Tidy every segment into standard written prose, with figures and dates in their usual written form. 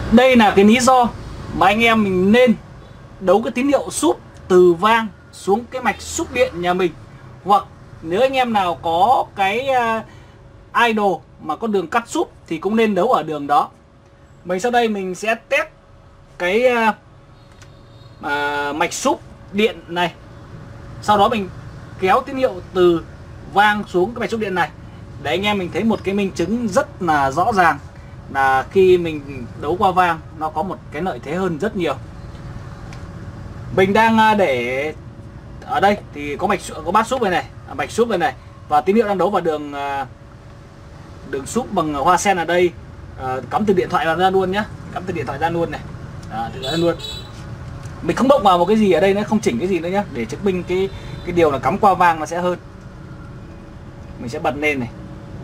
Đây là cái lý do mà anh em mình nên đấu cái tín hiệu súp từ vang xuống cái mạch súp điện nhà mình. Hoặc nếu anh em nào có cái idle mà có đường cắt súp thì cũng nên đấu ở đường đó. Mình sau đây mình sẽ test cái mạch súp điện này. Sau đó mình kéo tín hiệu từ vang xuống cái mạch súp điện này để anh em mình thấy một cái minh chứng rất là rõ ràng là khi mình đấu qua vang nó có một cái lợi thế hơn rất nhiều. Mình đang để ở đây thì có bát súp này mạch súp này và tín hiệu đang đấu vào đường súp bằng hoa sen ở đây. Cắm từ điện thoại vào ra luôn nhá, cắm từ điện thoại ra luôn này. Ra luôn. Mình không động vào một cái gì ở đây nữa, không chỉnh cái gì nữa nhá, để chứng minh cái điều là cắm qua vang nó sẽ hơn. Mình sẽ bật lên này.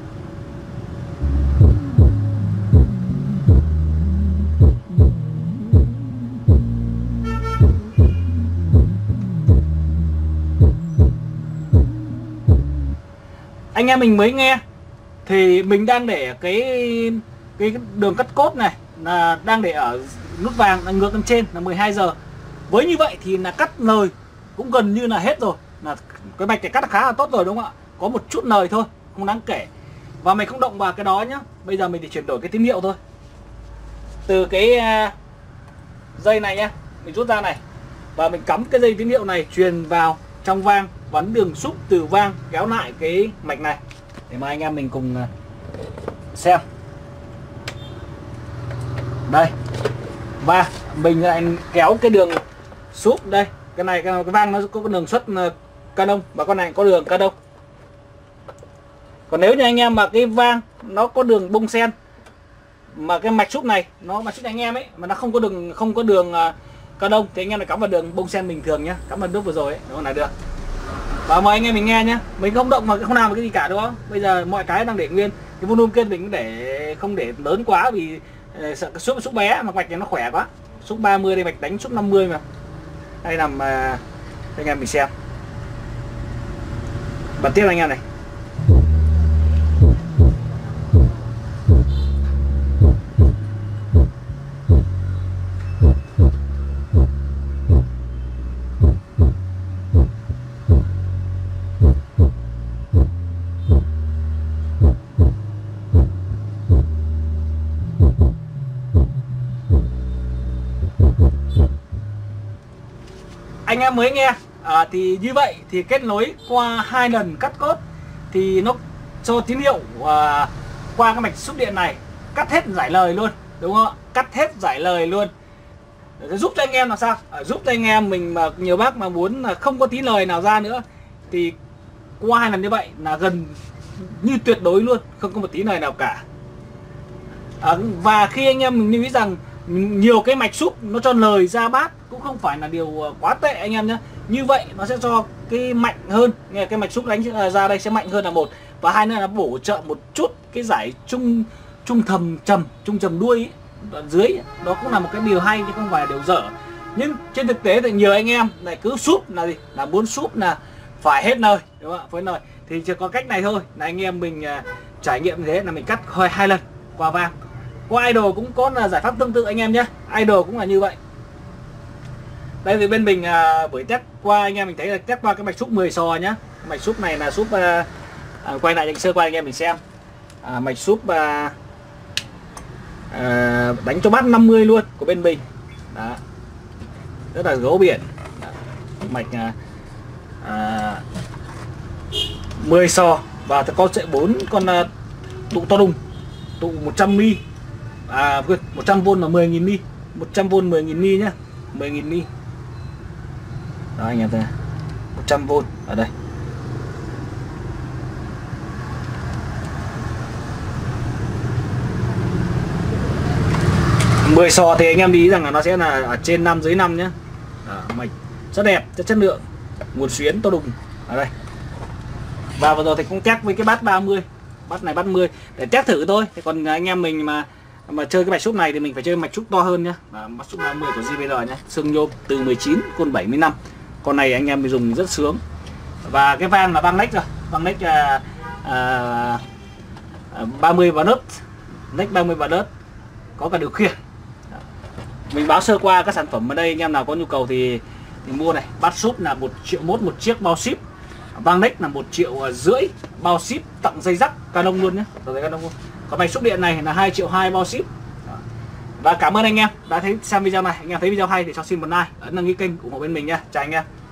Anh em mình mới nghe thì mình đang để cái đường cắt cốt này là đang để ở nút vàng là ngược lên trên là 12 giờ. Với như vậy thì là cắt lời cũng gần như là hết rồi, là cái mạch này cắt khá là tốt rồi đúng không ạ? Có một chút lời thôi, không đáng kể. Và mình không động vào cái đó nhá. Bây giờ mình chỉ chuyển đổi cái tín hiệu thôi. Từ cái dây này nhá, mình rút ra này và mình cắm cái dây tín hiệu này truyền vào trong vang, bắn đường súp từ vang kéo lại cái mạch này để mà anh em mình cùng xem. Đây. Và mình lại kéo cái đường súp đây, cái này cái vang nó có đường xuất canon và con này có đường canon. Còn nếu như anh em mà cái vang nó có đường bông sen mà cái mạch súp này nó mạch súp anh em ấy mà nó không có đường canon thì anh em lại cắm vào đường bông sen bình thường nhá, cắm vào nước vừa rồi ấy, đó là được. Và mời anh em mình nghe nhé. Mình không động mà không làm cái gì cả đúng không? Bây giờ mọi cái đang để nguyên. Cái volume kia mình để không để lớn quá vì sợ cái súp bé mà mạch này nó khỏe quá. Súp 30 đây mạch đánh súp 50 mà. Đây làm anh em mình xem. Bật tiếp anh em này. Anh em mới nghe thì như vậy thì kết nối qua 2 lần cắt cốt thì nó cho tín hiệu qua cái mạch súp điện này cắt hết giải lời luôn đúng không ạ? Cắt hết giải lời luôn. Để giúp cho anh em làm sao? Giúp cho anh em mình mà nhiều bác mà muốn là không có tí lời nào ra nữa thì qua 2 lần như vậy là gần như tuyệt đối luôn, không có một tí lời nào cả. Và khi anh em mình lưu ý rằng nhiều cái mạch súp nó cho lời ra bát cũng không phải là điều quá tệ anh em nhé. Như vậy nó sẽ cho cái mạnh hơn, nghe cái mạch súp đánh ra đây sẽ mạnh hơn là một, và hai nữa là bổ trợ một chút cái giải trung trầm đuôi ấy, đoạn dưới ấy. Đó cũng là một cái điều hay chứ không phải là điều dở. Nhưng trên thực tế thì nhiều anh em lại cứ súp là gì, là muốn súp là phải hết lời đúng không ạ, phải lời thì chỉ có cách này thôi, là anh em mình trải nghiệm như thế là mình cắt 2 lần qua vang. Qua idle cũng có là giải pháp tương tự anh em nhé, idle cũng là như vậy. Đây thì bên mình buổi test qua anh em mình thấy là test qua cái mạch súp 10 sò nhá. Mạch súp này là súp quay lại sơ qua anh em mình xem. Mạch súp đánh cho bát 50 luôn của bên mình. Đó. Rất là gấu biển. Đó. Mạch 10 sò và có sợi 4 con tụ to đùng, tụ 100mm. 100V là 10.000 ni, 100V 10.000 ni nhá, 10.000 ni. Đó anh em thấy 100V ở đây. Mười sò thì anh em ý rằng là nó sẽ là ở trên 5 dưới 5 nhá. Đó, mạch rất đẹp, rất chất lượng, nguồn xuyến to đùng ở đây. Và vừa rồi thì cũng test với cái bát 30, bát này bát 10 để test thử thôi. Thì còn anh em mình mà chơi cái mạch súp này thì mình phải chơi mạch súp to hơn nhá. Mạch súp 30 của JBL nhá, xương nhôm từ 19 côn 75. Con này anh em mình dùng rất sướng. Và cái van là van neck rồi, van neck 30 vào nớt, neck 30 vào nớt, có cả điều khiển. Mình báo sơ qua các sản phẩm ở đây, anh em nào có nhu cầu thì mua này. Bát súp là 1,1 triệu một chiếc bao ship. Vang là 1,5 triệu bao ship tặng dây dắt Canon luôn nhé, dây Canon luôn. Còn mạch xúc điện này là 2,2 triệu bao ship. Và cảm ơn anh em đã xem video này. Anh em thấy video hay thì cho xin một like, ấn đăng ký kênh ủng hộ bên mình nha. Chào anh em.